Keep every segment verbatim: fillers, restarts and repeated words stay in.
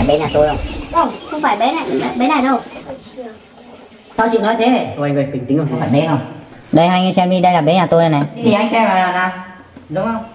phải bé nhà tôi không? Không, không phải bé này, bé này đâu. Sao chị nói thế? Thôi anh ơi, bình tĩnh rồi. Không phải bé không? Đây hai anh xem đi, đây là bé nhà tôi này. Thì anh xem là nào. Giống không?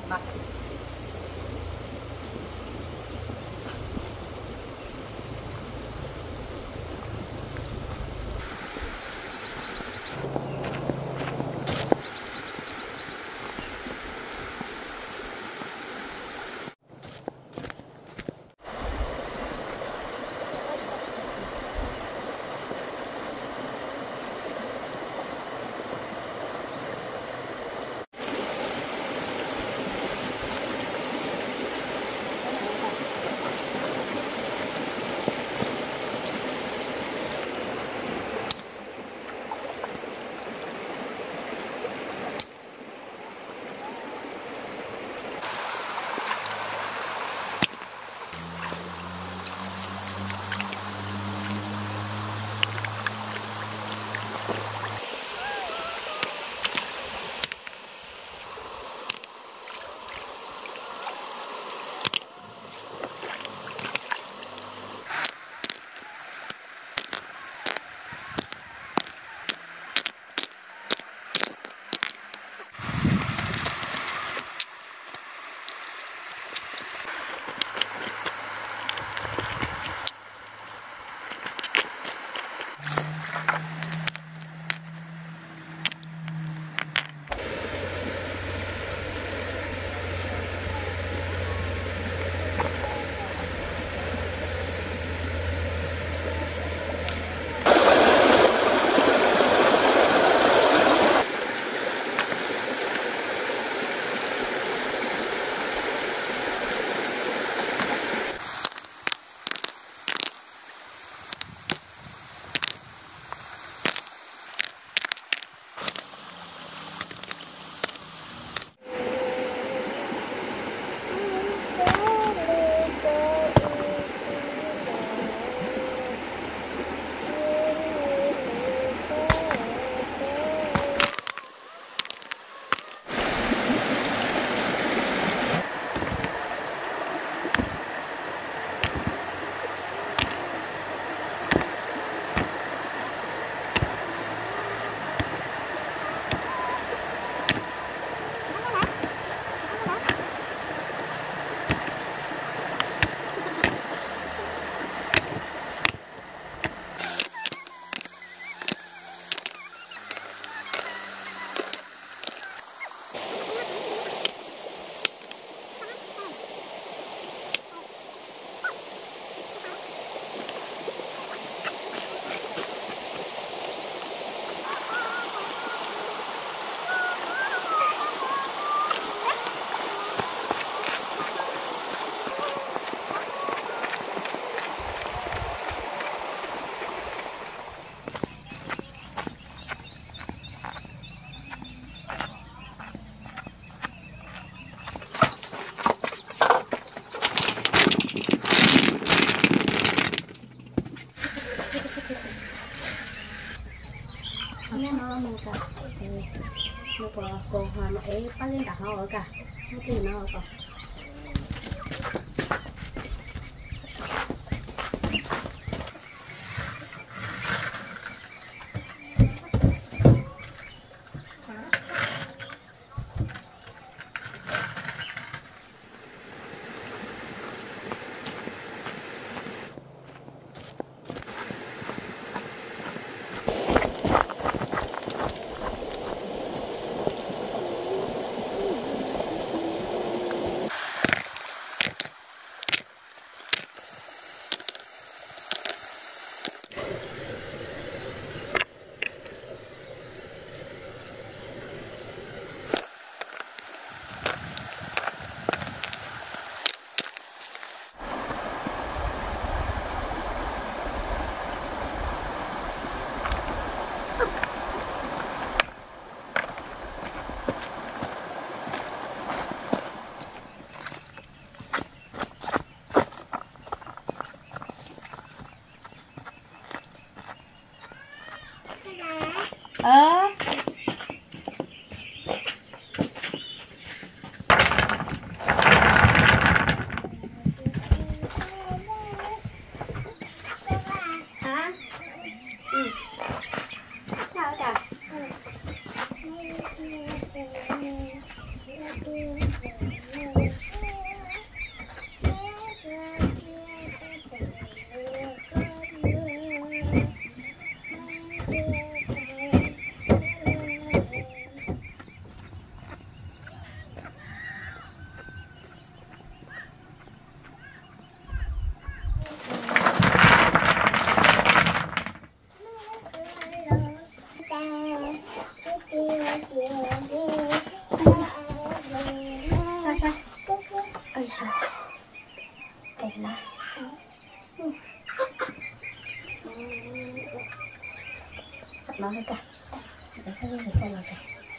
Cô hoa mà ấy bắt lên cả họ ở cả, nó chỉ nó ở cả. nó hết cả để cái gì không là cả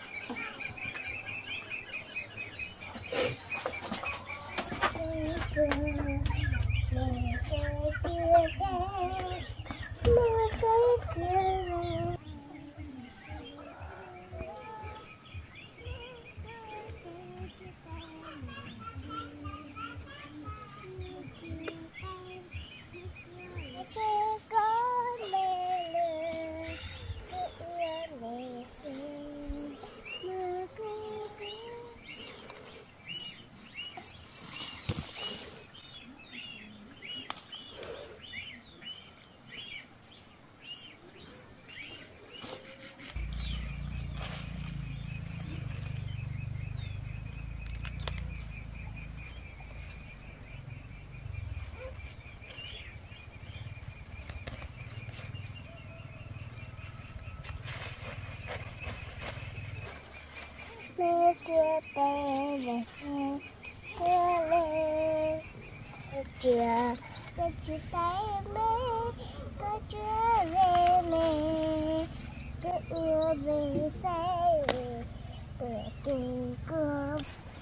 mẹ chưa tay về mẹ lê chưa mẹ chưa tay mẹ có chưa về mẹ có yêu về say bữa tình cơm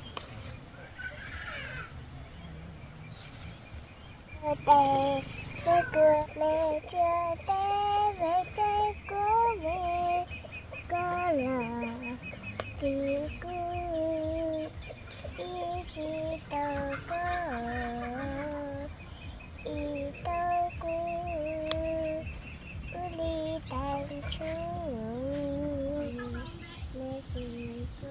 tay cái cửa mẹ chưa tay về say của mẹ có là kỳ cư ý chí tao có ý tao cô đi tan chú mẹ kỳ cư.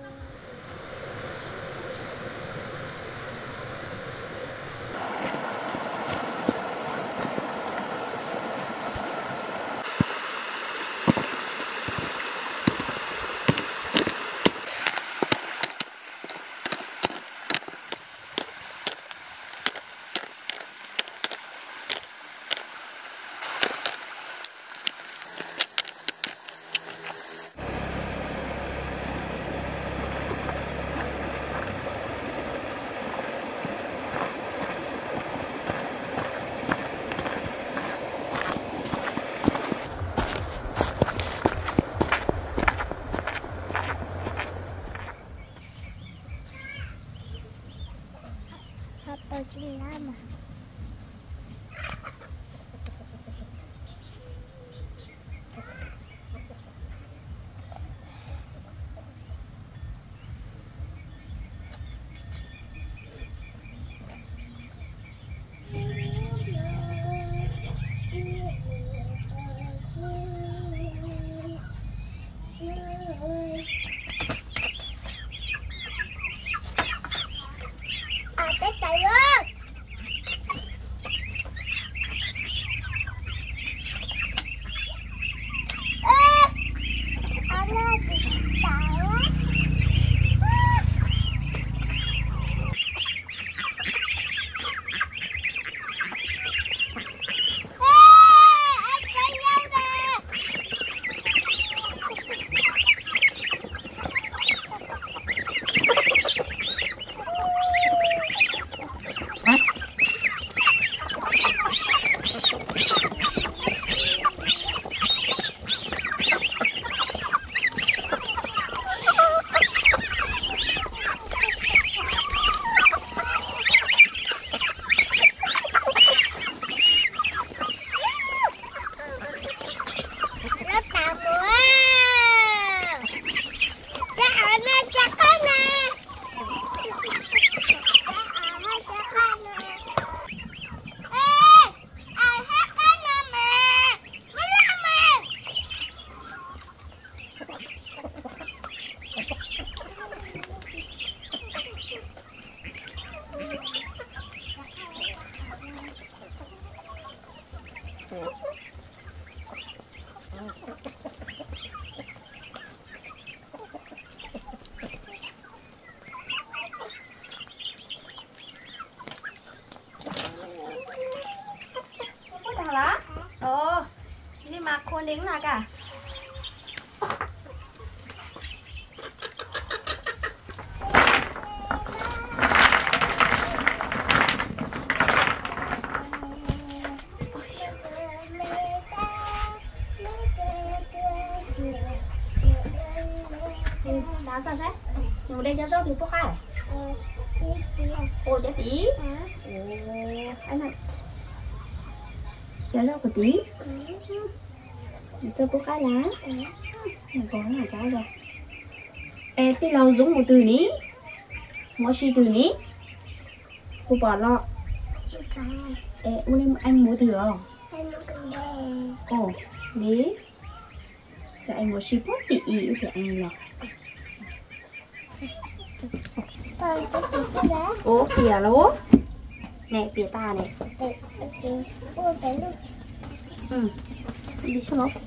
Atau lama. Đến là cả Sao sao sao? Nhiều đây cho số thì bốc ai? Ồ cho tí. Ồ anh này. Cho số của tí. Cho bốc ai lá. Mình có là cháu rồi. Ê tí lâu dùng một từ ní. Mỗi suy từ ní. Cô bỏ lọ. Ê anh mua từ không? Ồ lý. Cho anh một ship tỷ ý thì anh lọc. Ố kìa lố. Nè kìa ta này. Ừ. Đi xuống lỗ.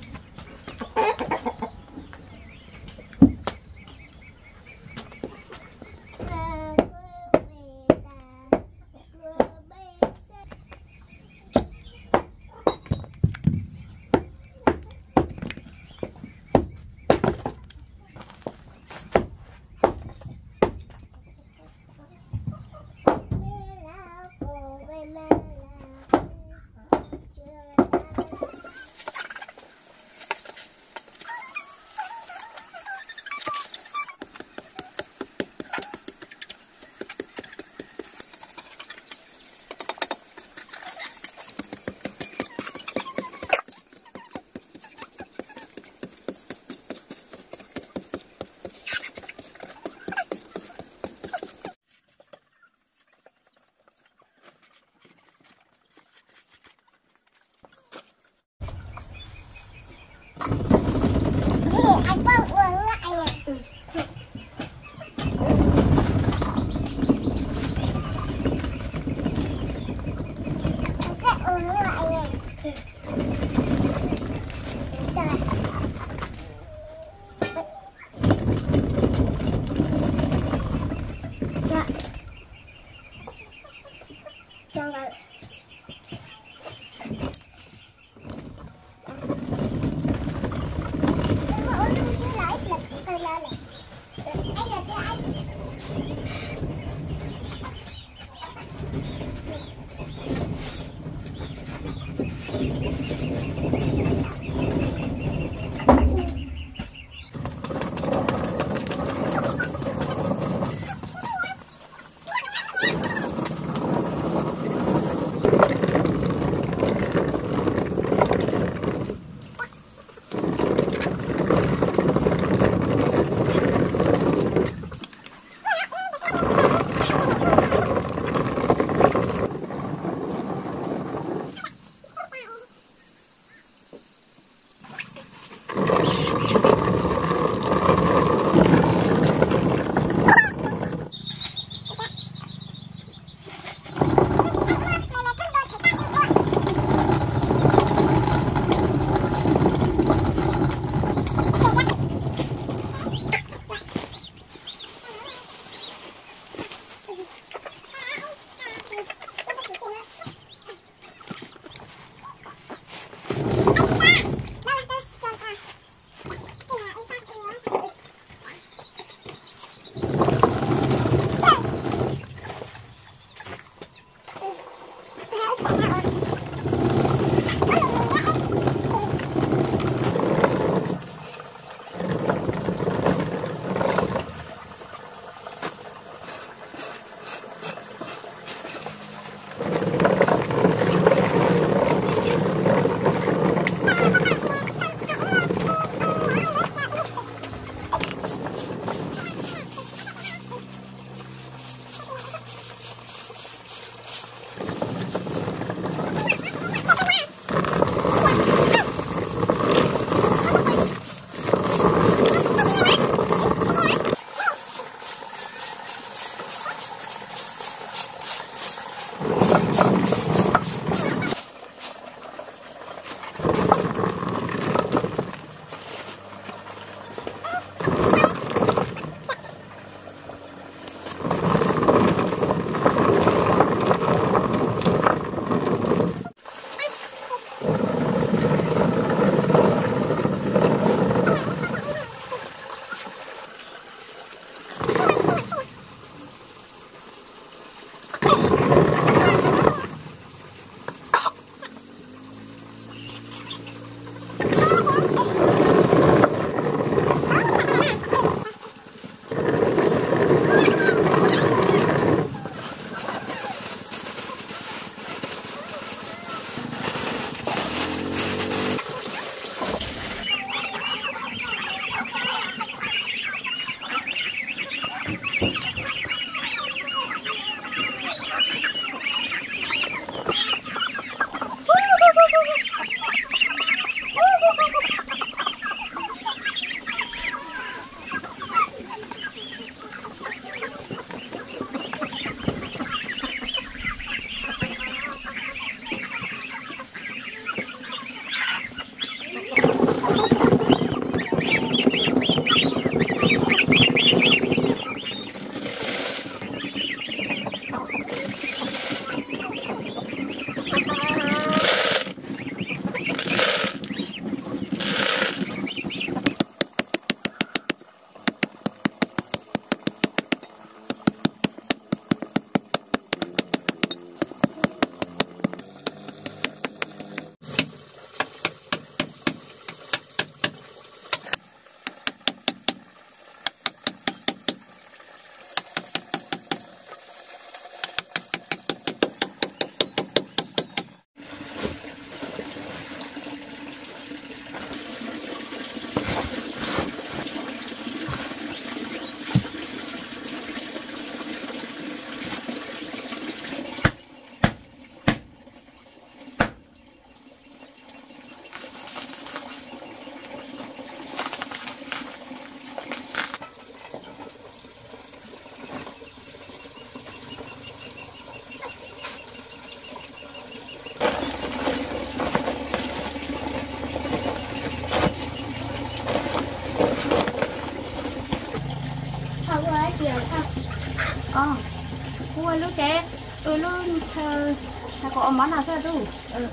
tiền không? Ờ, mua lúc trẻ, tôi luôn chờ, là có món nào sao đủ? Ừ.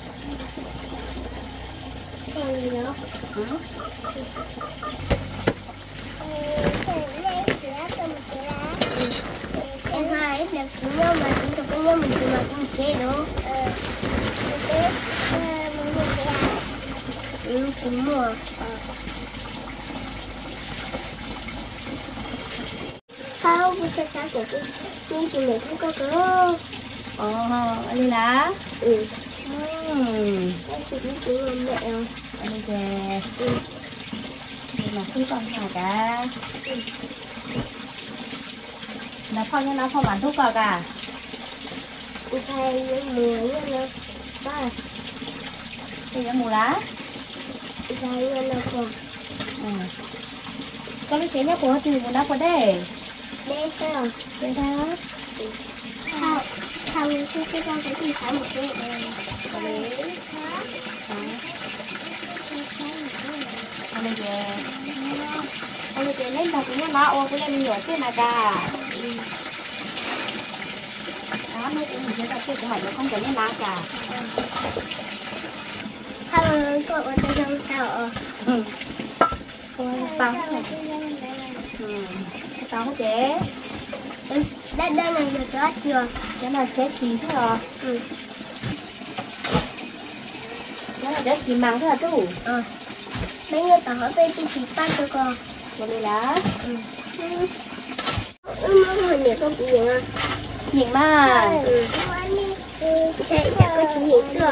Còn gì nữa? Ừ. Em hai là cũng nhau mà chúng ta cũng nhau mình cũng mà cũng chế nữa. Ừ, cũng mua. Sao bây giờ sao của tôi nhưng chị này cũng có cơ. Ồ, anh đi lá. Ừ. Ừm. Cái chị cũng chịu mẹ không? Anh đi về. Ừ. Nhưng mà không còn nào cả. Ừ. Nó không như nó không bán thuốc vào cả. Tôi thấy những mùa như nó ba. Thì những mùa lá. Tôi thấy như nó không. Ừ. Có lúc chế nhắc của thì muốn đắp vào đây. Đây sao? Đây sao? Sao? Sao mình sẽ cái con cái gì phải một cái này. Đấy. Đó. Anh đi về. Anh đi về lên đầu cũng nhá, ô cái lên mình nhỏ trên là cả. Đó, mấy cái mình sẽ đặt cái hỏi nó không cần lên lá cả. Không, cô ở đây không sao. Ừ. Tao này. Ừ. Tao không chế. Ừ. Đây đây là được đó chưa? Cái này chế chín thôi rồi. Ừ. Nó là đất chín măng thôi là đủ. Ờ. Mấy người tao hỏi bên chị bắt cho con. Cái này lá. Ừ. Ừ, mà hồi nãy con bị gì không? Diện mà. Ừ. Ừ. Chạy chả có chỉ diện được.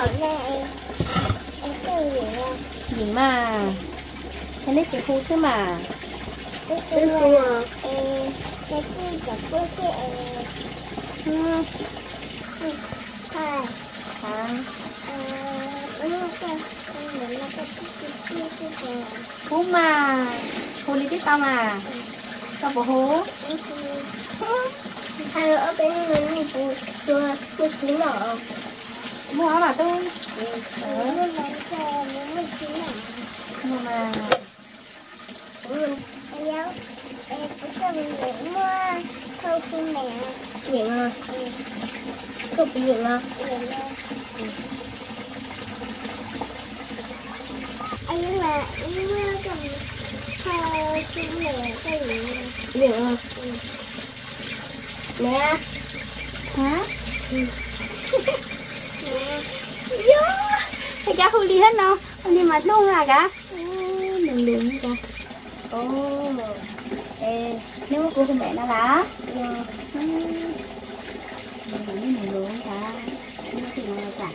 Diện mà. Cái này chỉ khu chứ mà. Cái khu à. Cái khu chả có cái. Ừ. Hai. Hả? Hú mà. Hú lý biết tao mà. Tao bỏ hú. Hay ở bên mình mình phụ chưa một chín nọ. Mua hả bà tôi? Ừ. Đó. Mua mà. Ừ. Em em cũng cần để mua khâu phun mẹ. Diện à? Ừ. Cục diện à? Ừ. Anh là em mua cầm khâu phun mẹ cái gì? Diện à? Ừ. Nè. Hả? Ừ. Nè. Yo. Thầy cháu không đi hết đâu. Không đi mà luôn là cả. Đừng đừng cả. Ồ. Ê, nếu mà cô không mẹ nó lá. Dạ. Đừng đừng luôn cả. Nó thì nó cả.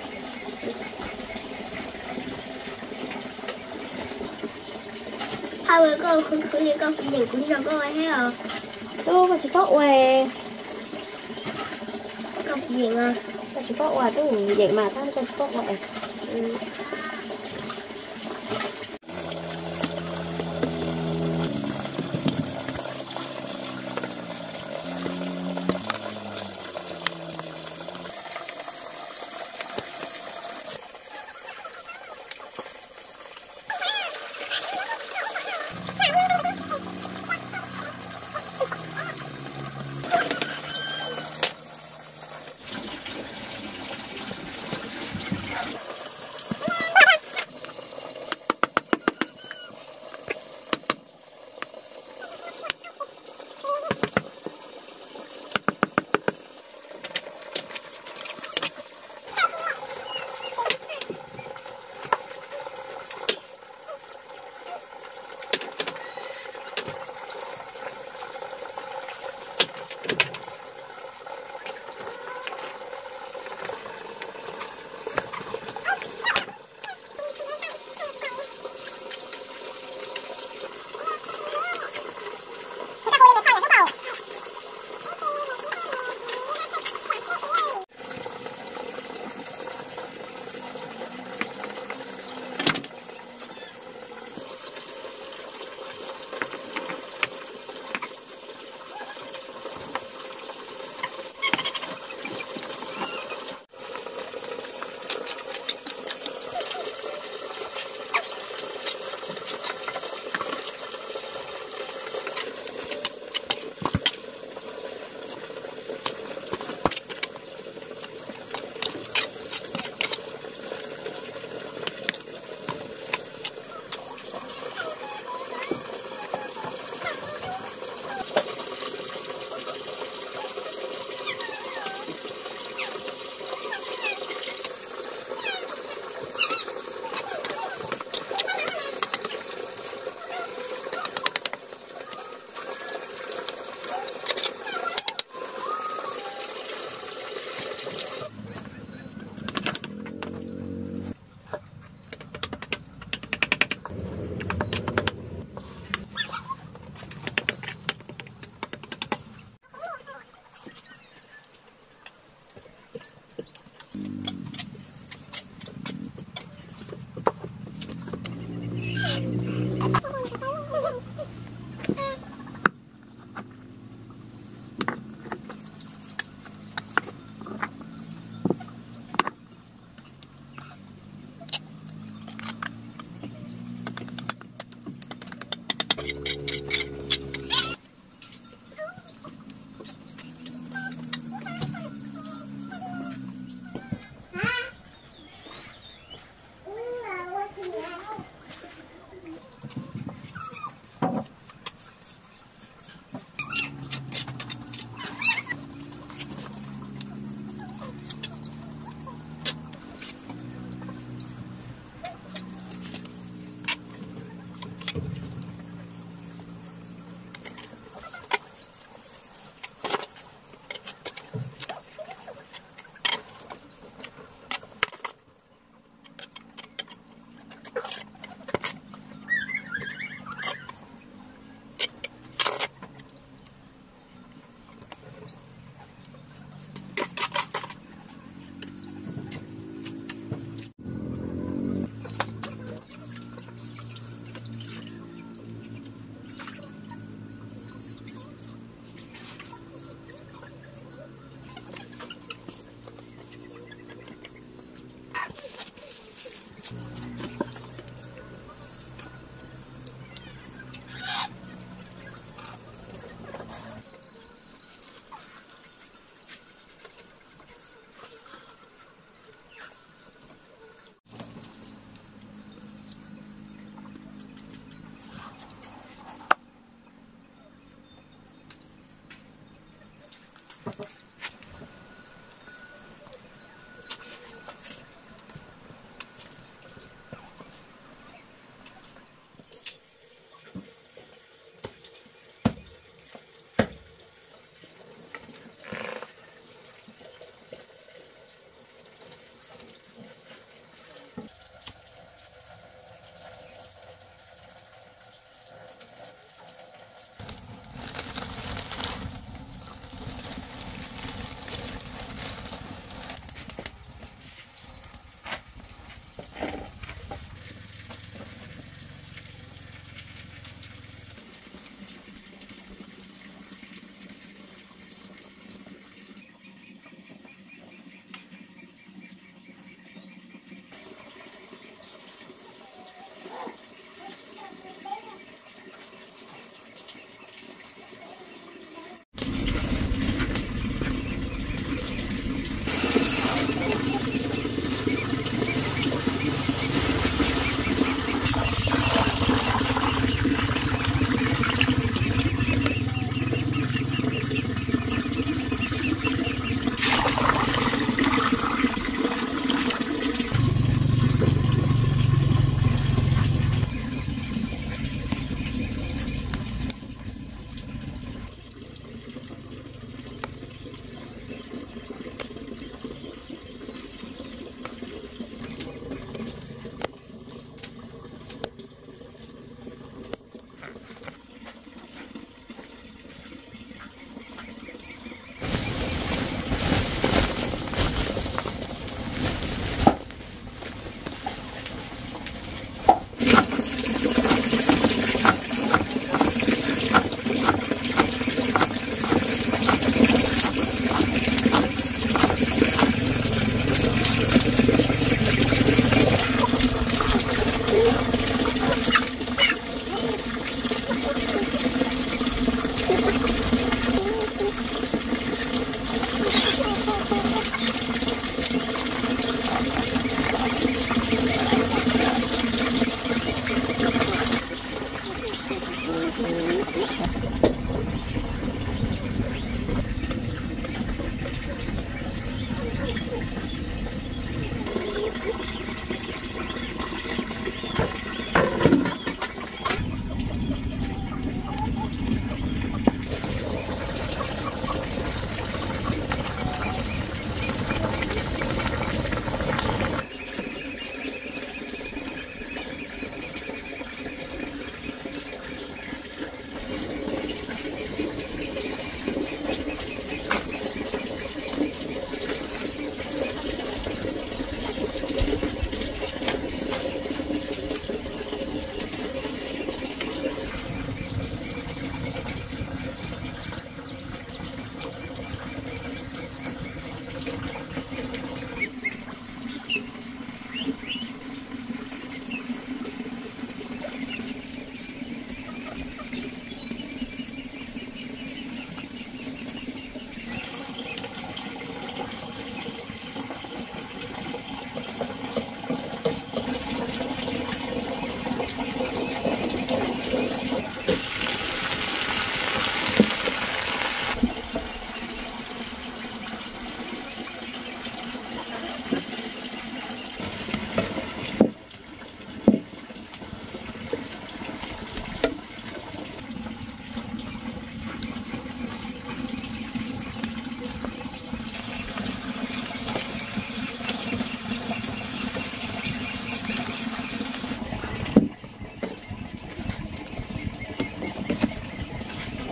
Hai người con không cứ đi con phải dừng cũng cho cô ấy thấy không? Tôi mà chỉ có què. Con phải dừng à? Con chỉ có què tôi dậy mà tao con chỉ có què. Ừ.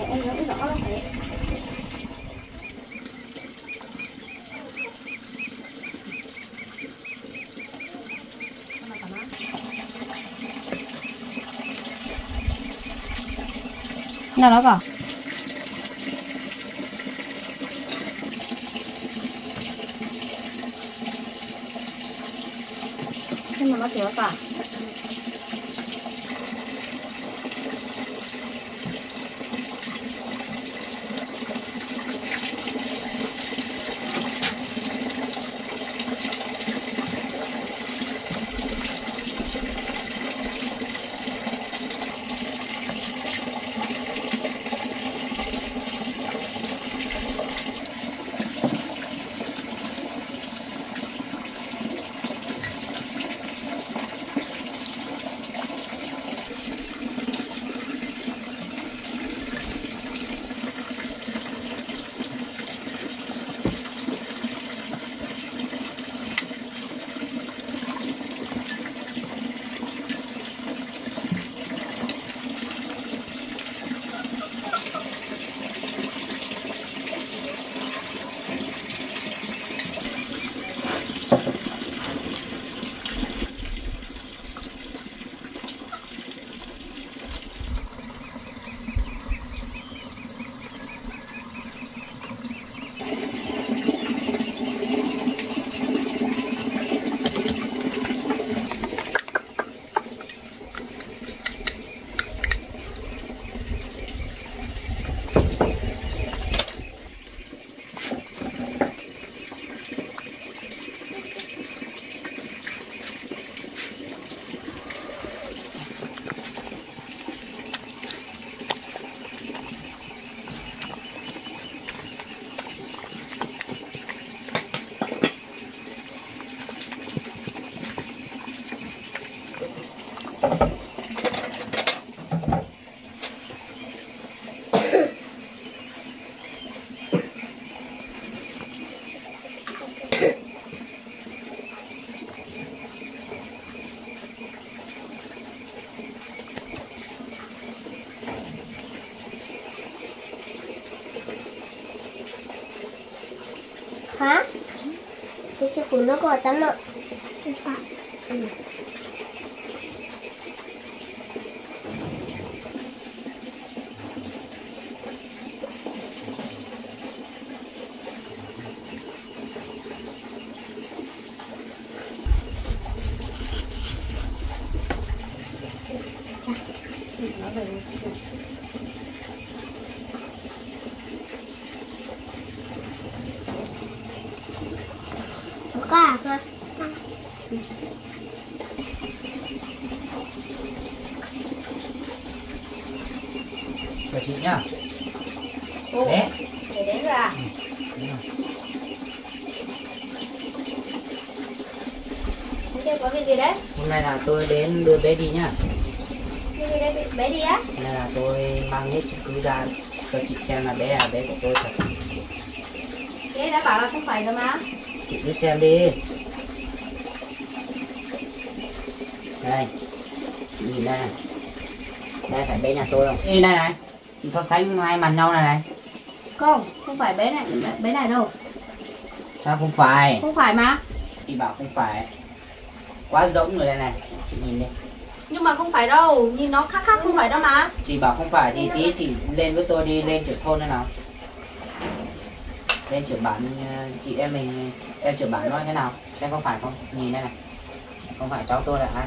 em nói rõ là thế. Nào nó vào. Nhưng mà nó kéo cả. Hả? Cái chiếc cuốn nó có tắm ạ. Ừ. Có cả hả? Chào chị nhá. Ồ, Bé. để đến rồi à? Đúng rồi. Hôm nay có việc gì đấy? Hôm nay là tôi đến đưa bé đi nhá. Việc gì đấy bé đi á? Hôm nay là tôi mang hết chứng cứ ra cho chị xem là bé là bé của tôi thật. Thế đã bảo là không phải rồi mà. Chị cứ xem đi. Đây, chị nhìn đây này. Đây phải bé nhà tôi không? Ê đây này, chị so sánh hai mặt nhau này này. Không, không phải bé này, bé này đâu. Sao không phải? Không phải mà. Chị bảo không phải. Quá giống rồi đây này, chị nhìn đi. Nhưng mà không phải đâu, nhìn nó khác khác không phải đâu mà. Chị bảo không phải thì tí chị lên với tôi đi lên trưởng thôn đây nào. Lên trưởng bản chị em mình em trưởng bản nói thế nào xem có phải không, nhìn đây này, không phải cháu tôi là ai,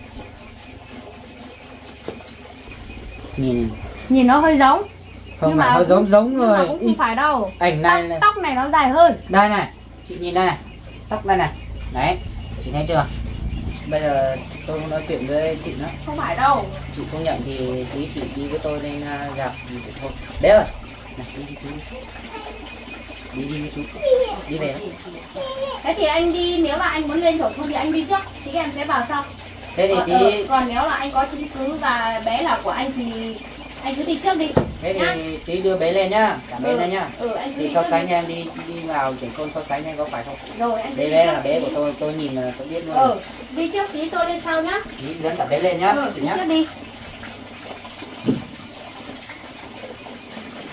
nhìn Nhìn nó hơi giống. không Nhưng phải mà nó giống giống Nhưng mà rồi. cũng không phải đâu. Ảnh này Tóc, này, tóc này nó dài hơn. đây này chị nhìn đây này, tóc đây này, đấy chị thấy chưa? Bây giờ tôi cũng nói chuyện với chị nữa, Không phải đâu. chị không nhận thì tí chị đi với tôi lên uh, gặp chị thôi. Bé ơi này, đi đi chú đi đi với chú đi về đó. Thế thì anh đi, nếu là anh muốn lên chỗ thôn thì anh đi trước, thì em sẽ vào sau. Thế thì Ờ, tí ờ, còn nếu là anh có chứng cứ và bé là của anh thì anh cứ đi trước đi. thế nhá. thì tí đưa bé lên nhá, cả bé Ừ. lên nhá. Ừ, anh cứ Chị đi so trước sánh đi. cho em đi đi vào trưởng thôn so sánh em có phải không? Rồi anh cứ Bé đi bé trước là bé tí. của tôi, tôi nhìn là tôi biết luôn. Ừ, đi trước tí tôi lên sau nhá. Tí dẫn cả bé lên nhá. Ừ, chị đi nhá. trước đi.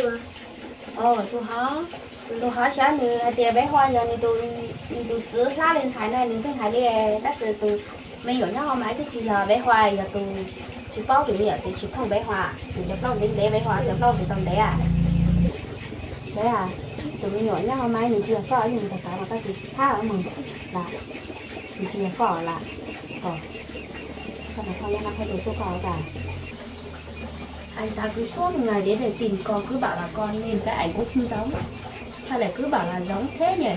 chưa? Ồ, tôi hó. Tôi hó chả như tiền bé hoa giờ này tôi tôi giữ lá lên thái này nên cái thái này đã sự tôi mấy nhỏ nhau máy cái chỉ là bé hoa giờ tôi chỉ bao cái gì tôi chỉ không bé hoa tôi chỉ bao đến bé bé hoa chỉ bao cái tầm đấy à đấy à tụi mình nhỏ nhau máy mình chưa có những cái cái mà ta chỉ tha ở mừng là mình chưa có là còn sao mà không nó không được số có cả anh ta cứ suốt ngày đến để tìm con cứ bảo là con nên cái ảnh cũng không giống sao lại cứ bảo là giống thế nhỉ?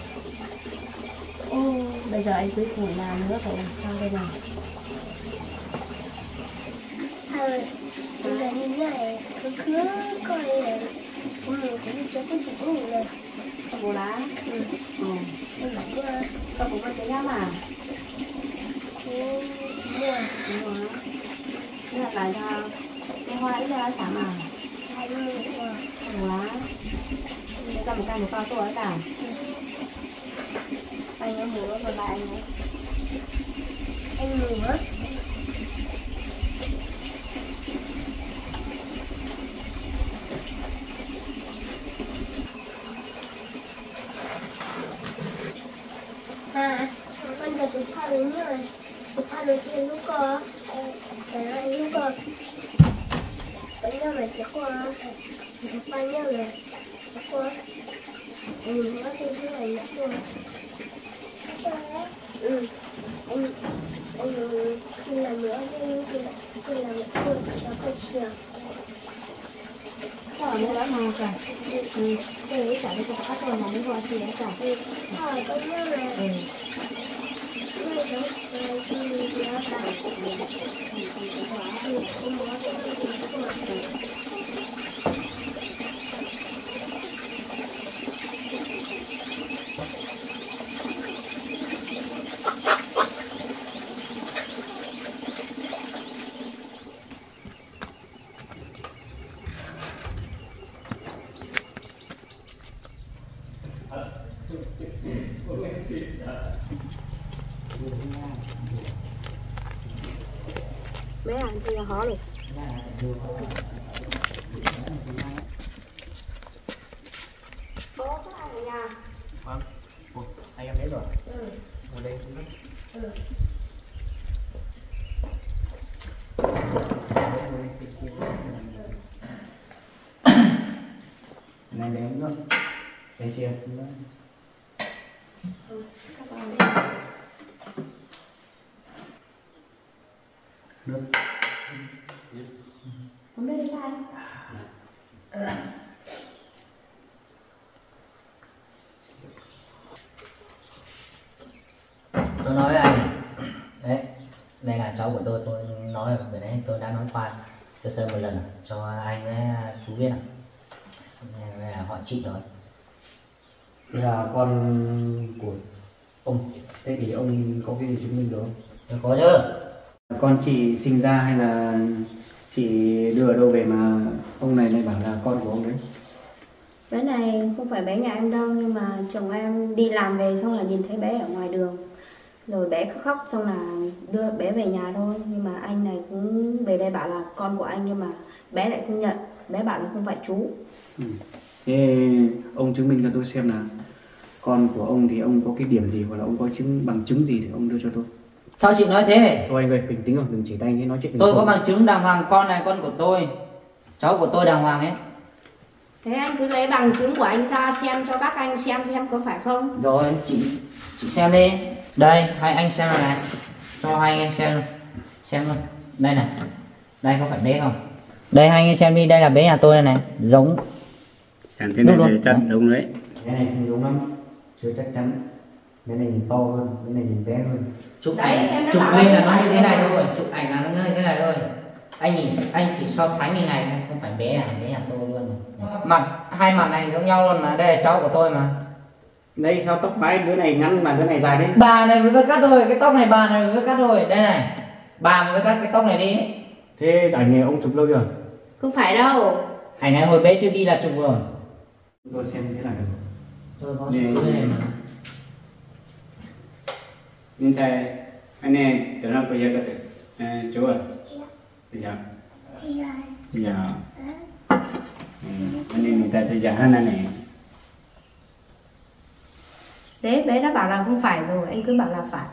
Ô bây giờ anh cuối cùng làm nữa phải làm sao đây này? Thôi bây giờ như thế này cứ cứ coi này cũng mình cũng chưa có gì cũng ngủ rồi. Con bố lá. Ừ. Ừ. Em bảo cứ Con bố con chơi nhá mà. cứ mua Đúng rồi. Thế là lại ra cái hoa ít ra sáng à? hai mươi quả. Con bố lá. Để ra một cây một cao tuổi cả. Anh em mua rồi lại anh ấy. Anh nữa. À, con giờ tụi pha đúng rồi. Tụi pha được trên lúc cơ. Cái này lúc cơ. Cái nhau này chắc qua. Tụi pha nhau này chắc qua. Ừ, nó thêm cái này chắc qua. Ừ, anh anh khi làm nữa khi khi khi làm nữa tôi cho tôi sửa. Sao mà đã mà cả? Ừ. Cái đấy cả cái cá tôi mà mới gọi thì đã cả. Ừ, hỏi tôi nhớ này. Ừ. Tôi đó tôi khi nó cả. Ừ, không có cái Mấy anh chưa hó được. Bố có ai ở nhà? Vâng. Ủa, anh em đến rồi. Ừ. Ngồi đây cũng Ừ. này bé nữa. Thấy chưa? Ừ. Các bạn đi. Nước. Không biết đi sao anh? Tôi nói với anh đấy, đây là cháu của tôi, tôi nói rồi đấy, tôi đã nói qua sơ sơ một lần cho anh với chú biết à. Đây là họ chị rồi. Đây là con của ông, thế thì ông có cái gì chứng minh được không? Tôi có chứ. Con chị sinh ra hay là chị đưa ở đâu về mà ông này lại bảo là con của ông đấy? Bé này không phải bé nhà em đâu, nhưng mà chồng em đi làm về xong là nhìn thấy bé ở ngoài đường. Rồi bé khóc khóc xong là đưa bé về nhà thôi. Nhưng mà anh này cũng về đây bảo là con của anh, nhưng mà bé lại không nhận. Bé bảo là không phải chú. Ừ. Thế ông chứng minh cho tôi xem là con của ông thì ông có cái điểm gì hoặc là ông có chứng bằng chứng gì để ông đưa cho tôi. Sao chị nói thế? Thôi anh ơi, bình tĩnh rồi, đừng chỉ tay thế nói chuyện. Tôi có bằng chứng đàng hoàng, con này con của tôi, cháu của tôi đàng hoàng ấy. Thế anh cứ lấy bằng chứng của anh ra xem cho các anh xem xem có phải không. Rồi chị chị xem đi. Đây hai anh xem này, này. Cho hai anh em xem xem luôn. Đây này, đây có phải bé không? Đây hai anh em xem đi, đây là bé nhà tôi này, này. Giống Chẳng thế này đúng, thì đúng. chắc đúng đấy. Cái này không đúng lắm, chưa chắc chắn. Cái này nhìn to hơn, cái này nhìn bé hơn. chụp Đấy, em ảnh đã chụp bảo lên là là nó như thế phải này không? thôi, chụp ảnh là nó như thế này thôi. Anh nhìn anh chỉ so sánh như này thôi, không phải bé à, bé nhà tôi luôn. Mặt hai mặt này giống nhau luôn mà, đây là cháu của tôi mà. Đây sao tóc mái đứa này ngắn mà đứa này dài thế? Bà này mới cắt rồi, cái tóc này bà này mới cắt rồi, đây này. Bà mới cắt cái tóc này đi. Thế ảnh này ông chụp lâu chưa? Không phải đâu. Ảnh này hồi bé chưa đi là chụp rồi. Tôi xem thế nào được. Tôi có Đây. chụp cái này mà. Nên xe anh này tưởng là bây giờ có thể chú à? Dạ. Chị ơi. Dạ. cho nên người ta sẽ giả này này. Thế bé nó bảo là không phải rồi, anh cứ bảo là phải.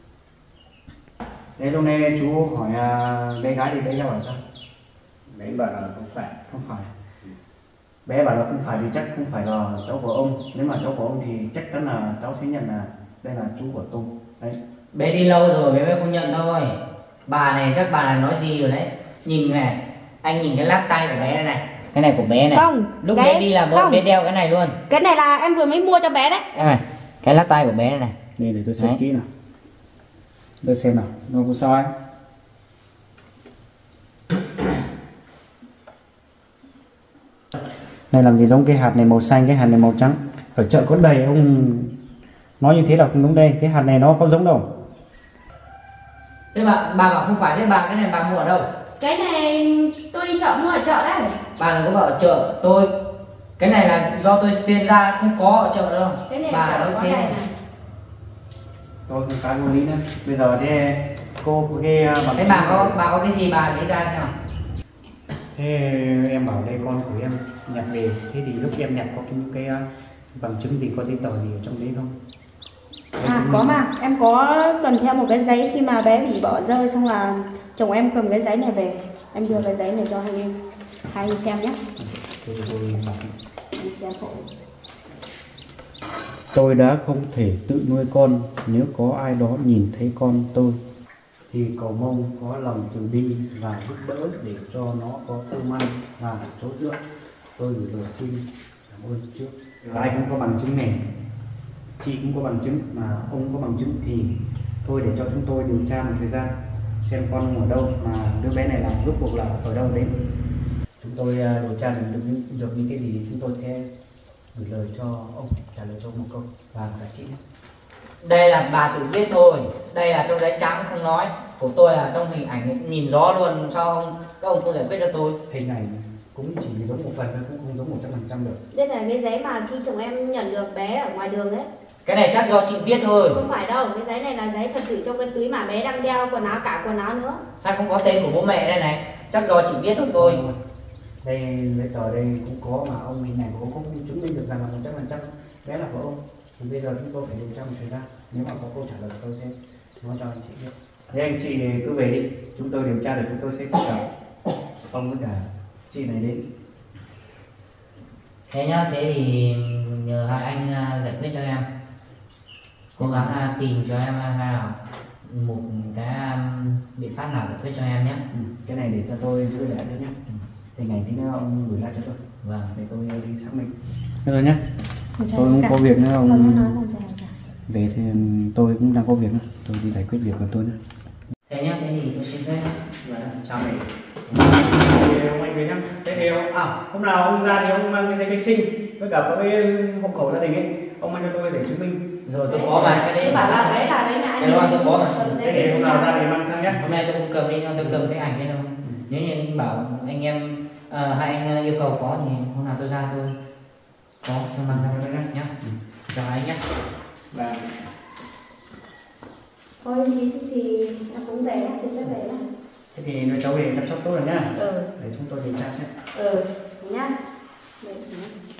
Thế lúc này chú hỏi uh, bé gái thì bé ra bảo sao? Bé bảo là không phải, không phải. Bé bảo là không phải thì chắc không phải là cháu của ông. Nếu mà cháu của ông thì chắc chắn là cháu sẽ nhận là đây là chú của tôi. Đấy. Bé đi lâu rồi bé mới không nhận thôi. Bà này chắc bà này nói gì rồi đấy. Nhìn này, anh nhìn cái lắc tay của bé này. Cái này của bé này. Không, lúc cái... bé đi là bố bé đeo cái này luôn. Cái này là em vừa mới mua cho bé đấy. Em này, cái lắc tay của bé này này. Đây để tôi xem kỹ nào. Tôi xem nào, nó có sao ấy. Này làm gì giống cái hạt này màu xanh, cái hạt này màu trắng. Ở chợ có đầy, ông nói như thế là không đúng đây. Cái hạt này nó không giống đâu. Thế bà, bà bảo không phải, thế bà cái này bà mua ở đâu? Cái này tôi đi chợ mua ở chợ đấy. Bà đừng có bảo ở chợ, tôi cái này là do tôi xuyên ra, không có ở chợ đâu. Cái này Bà nói thế này. Tôi không cái vô lý nữa. Bây giờ thế cô có cái bằng Thế bà có bà có cái gì bà lấy ra thế nào? Thế em bảo đây con của em nhặt về, thế thì lúc em nhặt có những cái bằng chứng gì, có giấy tờ gì ở trong đấy không? À có mà, em có cần theo một cái giấy khi mà bé bị bỏ rơi, xong là chồng em cầm cái giấy này về, em đưa cái giấy này cho hai em, hai anh xem nhé. Tôi, tôi, Anh xem hộ. Tôi đã không thể tự nuôi con, nếu có ai đó nhìn thấy con tôi thì cầu mong có lòng từ bi và giúp đỡ để cho nó có cơm ăn và chỗ dựa. Tôi gửi lời xin cảm ơn trước. Ai cũng có bằng chứng này, chị cũng có bằng chứng, mà ông có bằng chứng thì thôi để cho chúng tôi điều tra một thời gian xem con ông ở đâu, mà đứa bé này là rốt cuộc là ở đâu đến. Chúng tôi điều tra được được, được những cái gì chúng tôi sẽ gửi lời cho ông, trả lời cho ông một câu và cả chị. Đây là bà tự viết thôi, đây là trong giấy trắng không nói, của tôi là trong hình ảnh nhìn rõ luôn, cho ông các ông không giải quyết cho tôi. Hình ảnh cũng chỉ giống một phần thôi, cũng không giống một trăm phần trăm được. Đây là cái giấy mà khi chồng em nhận được bé ở ngoài đường đấy. Cái này chắc do chị viết thôi. Không phải đâu, cái giấy này là giấy thật sự trong cái túi mà bé đang đeo quần áo, cả quần áo nữa. Sao không có tên của bố mẹ đây này? Chắc do chị viết thôi thôi. Đây giấy tờ đây cũng có, mà ông hình ảnh của ông cũng chứng minh được rằng là một trăm phần trăm bé là của ông. Thì bây giờ chúng tôi phải điều tra một thời gian, nếu mà có câu trả lời tôi sẽ nói cho anh chị biết. Thế anh chị cứ về đi, chúng tôi điều tra được chúng tôi sẽ trả ông với cả chị này đến. Thế nhá, thế thì nhờ hai anh giải quyết cho em, cố gắng tìm cho em hai nào một cái biện pháp nào giải quyết cho em nhé. Ừ, cái này để cho tôi giữ lại thôi nhé. Ừ. Hình ảnh tí nữa ông gửi lại cho tôi. Vâng. Để tôi đi xác minh. Được rồi nhé. Tôi không có việc nữa ông. Không nói là Về thì tôi cũng đang có việc nữa, tôi đi giải quyết việc của tôi nữa. Thế nhá, thế thì tôi xin phép. Vâng, chào mày. Ông anh về nhá. Thế thì ông, à, hôm nào ông ra thì ông mang cái giấy khai sinh với cả có cái hộ khẩu gia đình ấy, ông mang cho tôi để chứng minh. Rồi tôi có mà, cái đấy tôi bảo là đấy là đấy là anh. cái đó tôi có mà. Thế thì hôm nào ra thì mang sang nhé. Hôm nay tôi không cầm đi, tôi cầm cái ảnh đây đâu. Nếu như bảo anh em uh, hai anh yêu cầu có thì hôm nào tôi ra tôi có cho mang ra đây nhé. Chào anh nhé. Và Thôi thì, thì em cũng về đó, xin phép về đó. thế thì nuôi cháu về chăm sóc tốt rồi nhá. Ừ. Để chúng tôi điều tra xem. Ừ, nhá. Để,